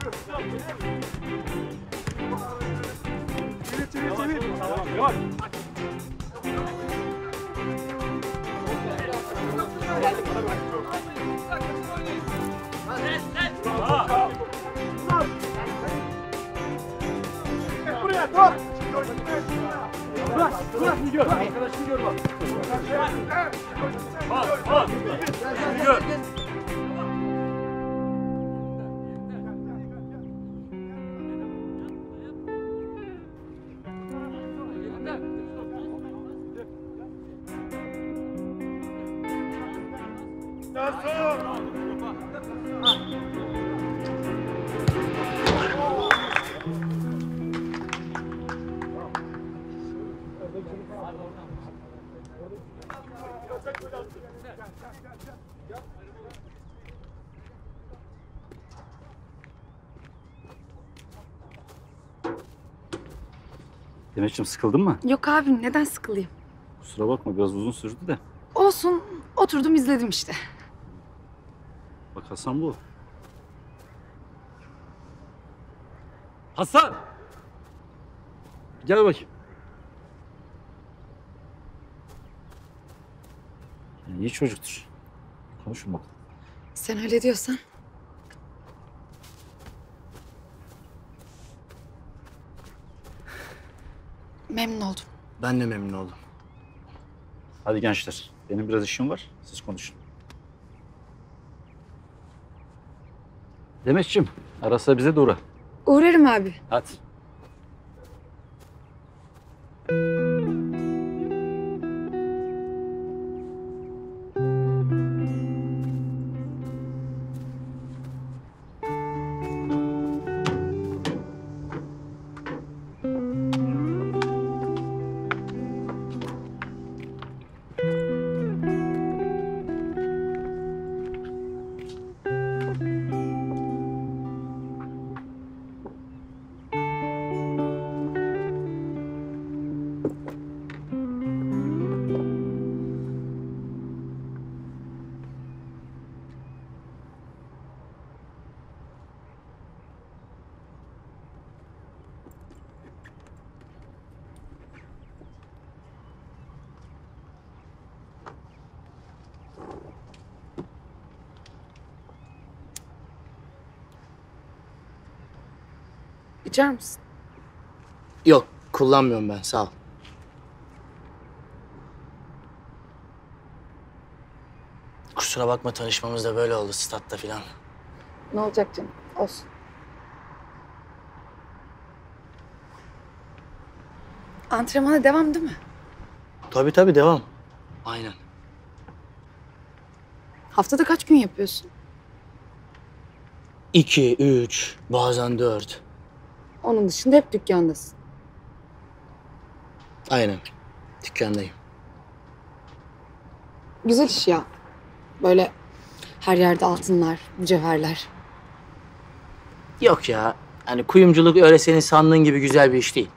Buraya dur. Bırak gidiyor. Arkadaş gidiyor bak. Al. Gidiyor. Demetciğim, sıkıldın mı? Yok abi, neden sıkılayım? Kusura bakma, biraz uzun sürdü de. Olsun, oturdum izledim işte. Bak Hasan bu. Hasan! Gel bakayım. İyi çocuktur. Konuşun bakalım. Sen öyle diyorsan. Memnun oldum. Ben de memnun oldum. Hadi gençler, benim biraz işim var. Siz konuşun. Demetciğim, ara sıra bize de uğra. Uğrarım abi. Hadi. İçer misin? Yok, kullanmıyorum ben, sağ ol. Kusura bakma, tanışmamız da böyle oldu, statta filan. Ne olacak canım? Olsun. Antrenmana devam değil mi? Tabii devam. Aynen. Haftada kaç gün yapıyorsun? 2, 3, bazen 4. Onun dışında hep dükkandasın. Aynen. Dükkandayım. Güzel iş ya. Böyle her yerde altınlar, mücevherler. Yok ya, hani kuyumculuk öyle senin sandığın gibi güzel bir iş değil.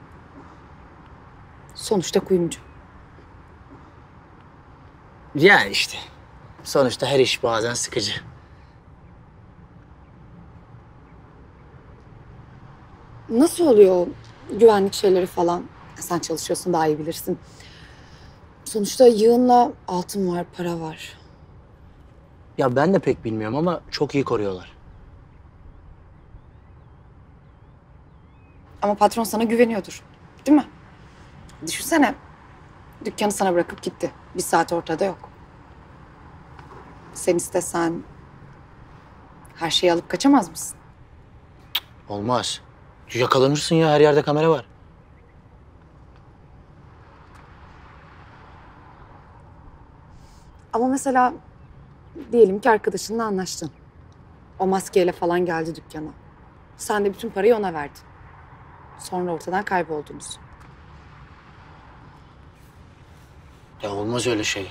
Sonuçta kuyumcu. Yani işte. Sonuçta her iş bazen sıkıcı. Nasıl oluyor o güvenlik şeyleri falan? Sen çalışıyorsun, daha iyi bilirsin. Sonuçta yığınla altın var, para var. Ya ben de pek bilmiyorum ama çok iyi koruyorlar. Ama patron sana güveniyordur. Değil mi? Düşünsene. Dükkanı sana bırakıp gitti. Bir saat ortada yok. Sen istesen her şeyi alıp kaçamaz mısın? Olmaz. Yakalanırsın ya, her yerde kamera var. Ama mesela diyelim ki arkadaşınla anlaştın. O maskeyle falan geldi dükkana. Sen de bütün parayı ona verdin. Sonra ortadan kayboldunuz. Ya olmaz öyle şey.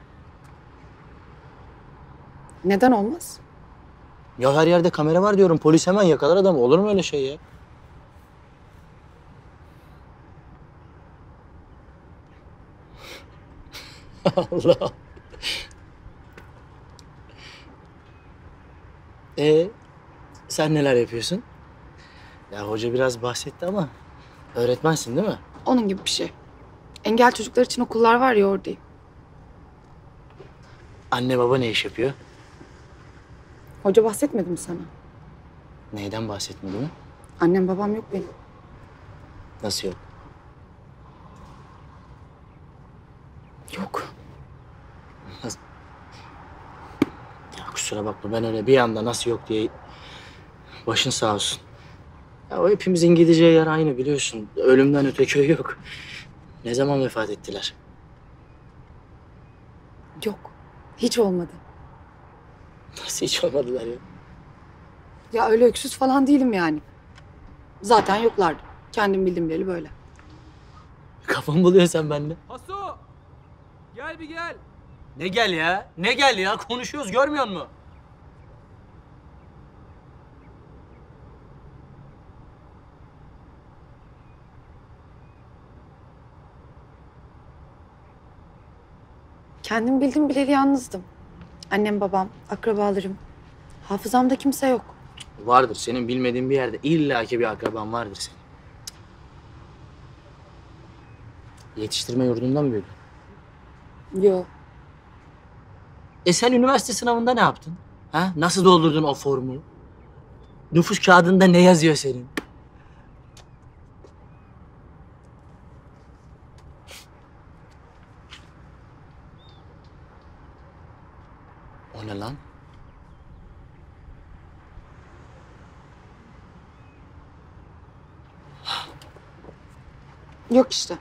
Neden olmaz? Ya her yerde kamera var diyorum. Polis hemen yakalar adamı. Olur mu öyle şey ya? Allah. Sen neler yapıyorsun? Ya hoca biraz bahsetti ama öğretmensin değil mi? Onun gibi bir şey. Engel çocuklar için okullar var ya, oradayım. Anne baba ne iş yapıyor? Hoca bahsetmedi mi sana? Neyden bahsetmedi mi? Annem babam yok benim. Nasıl yok? Yok. Nasıl? Ya kusura bakma ben öyle bir anda nasıl yok diye başın sağ olsun. Ya o hepimizin gideceği yer aynı biliyorsun. Ölümden öte köy yok. Ne zaman vefat ettiler? Yok. Hiç olmadı. Nasıl hiç olmadılar ya? Ya öyle öksüz falan değilim yani. Zaten yoklardı. Kendim bildim bileli böyle. Kafamı buluyorsun sen benimle. Haso! Gel bir gel. Ne gel ya? Ne gel ya? Konuşuyoruz görmüyor musun? Kendim bildim bileli yalnızdım. Annem babam, akrabalarım. Hafızamda kimse yok. Vardır. Senin bilmediğin bir yerde illaki bir akraban vardır senin. Yetiştirme yurdundan mı büyüdün? Yok. Sen üniversite sınavında ne yaptın? Ha? Nasıl doldurdun o formu? Nüfus kağıdında ne yazıyor senin? O ne lan? Yok işte.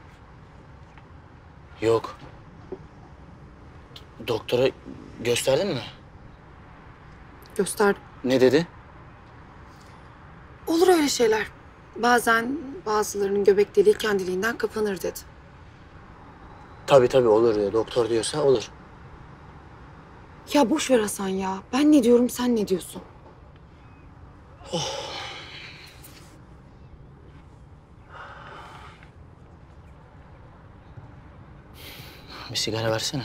Yok. Doktora gösterdin mi? Gösterdim. Ne dedi? Olur öyle şeyler. Bazen bazılarının göbek deliği kendiliğinden kapanır dedi. Tabii olur diyor. Doktor diyorsa olur. Ya boş ver Hasan ya. Ben ne diyorum, sen ne diyorsun? Bir sigara versene.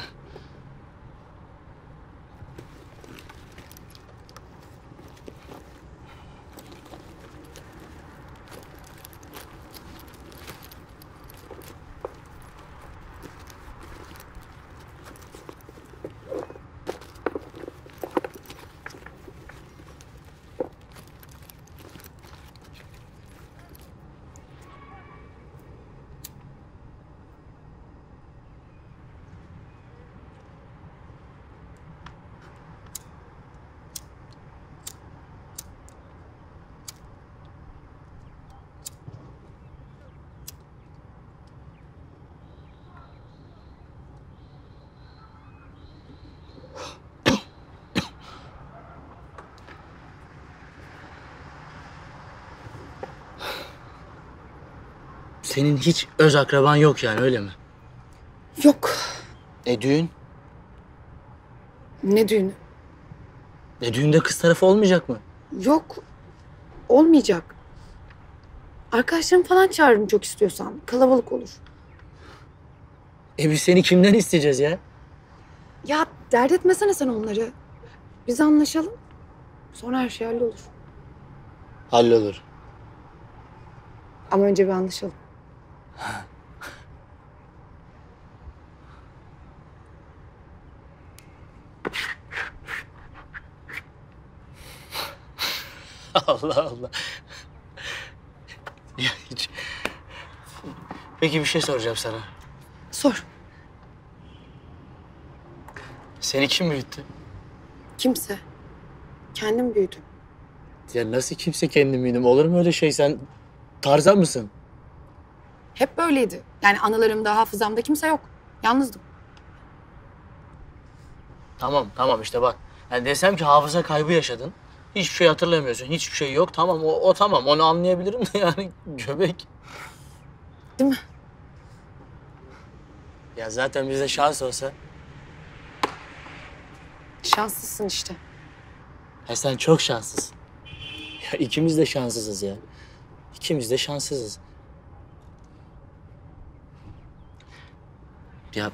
Senin hiç öz akraban yok yani öyle mi? Yok. Düğün? Ne düğünü? Düğünde kız tarafı olmayacak mı? Yok. Olmayacak. Arkadaşlarım falan çağırırım çok istiyorsan. Kalabalık olur. Biz seni kimden isteyeceğiz ya? Ya dert etmesene sen onları. Biz anlaşalım. Sonra her şey hallolur. Hallolur. Ama önce bir anlaşalım. Allah Allah. Ya hiç... Peki bir şey soracağım sana. Sor. Seni kim büyüttü? Kimse. Kendim büyüdüm. Ya nasıl kimse kendim büyüdüm? Olur mu öyle şey? Sen Tarzan mısın? Hep böyleydi. Yani anılarımda, hafızamda kimse yok. Yalnızdım. Tamam işte bak. Yani desem ki hafıza kaybı yaşadın. Hiçbir şey hatırlamıyorsun. Hiçbir şey yok. Tamam o tamam. Onu anlayabilirim de yani göbek. Değil mi? Ya zaten bizde şans olsa. Şanslısın işte. Sen çok şanslısın. Ya ikimiz de şanssızız ya. İkimiz de şanssızız. Ya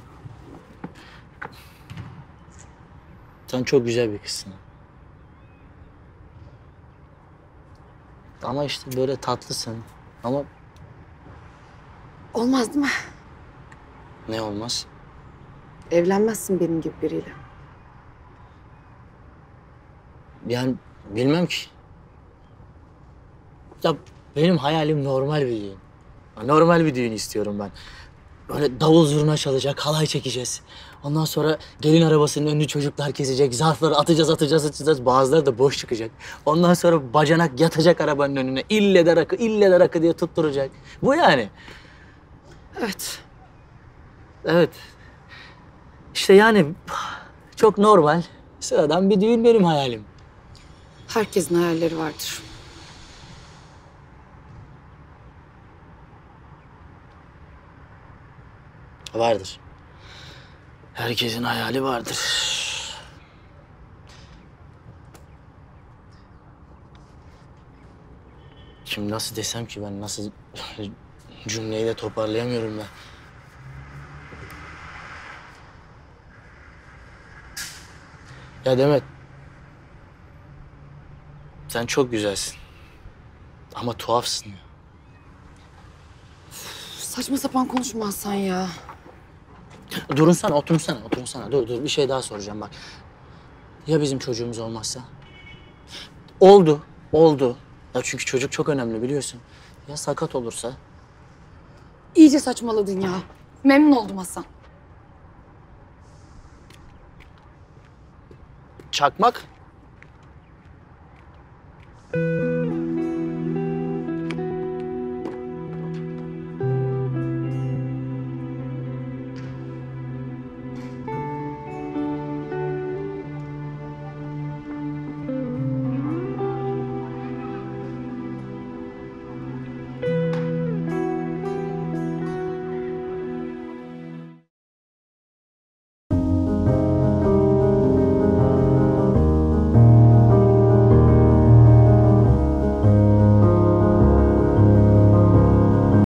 sen çok güzel bir kızsın. Ama işte böyle tatlısın. Ama Olmaz değil mi? ne olmaz? Evlenmezsin benim gibi biriyle. Yani bilmem ki. Ya benim hayalim normal bir düğün. Normal bir düğün istiyorum ben. Böyle davul zurna çalacak, halay çekeceğiz. Ondan sonra gelin arabasının önünü çocuklar kesecek. Zarfları atacağız. Bazıları da boş çıkacak. Ondan sonra bacanak yatacak arabanın önüne. İlle de rakı diye tutturacak. Bu yani. Evet. Evet. İşte yani çok normal, sıradan bir düğün benim hayalim. Herkesin hayalleri vardır. Vardır. Herkesin hayali vardır. Şimdi nasıl desem ki ben nasıl cümleyi de toparlayamıyorum ben. Ya Demet. Sen çok güzelsin. Ama tuhafsın ya. Saçma sapan konuşma Hasan ya. Oturunsana. Dur, bir şey daha soracağım bak. Ya bizim çocuğumuz olmazsa? Oldu. Ya çünkü çocuk çok önemli biliyorsun. Ya sakat olursa? İyice saçmaladın ya. Memnun oldum Hasan. Çakmak?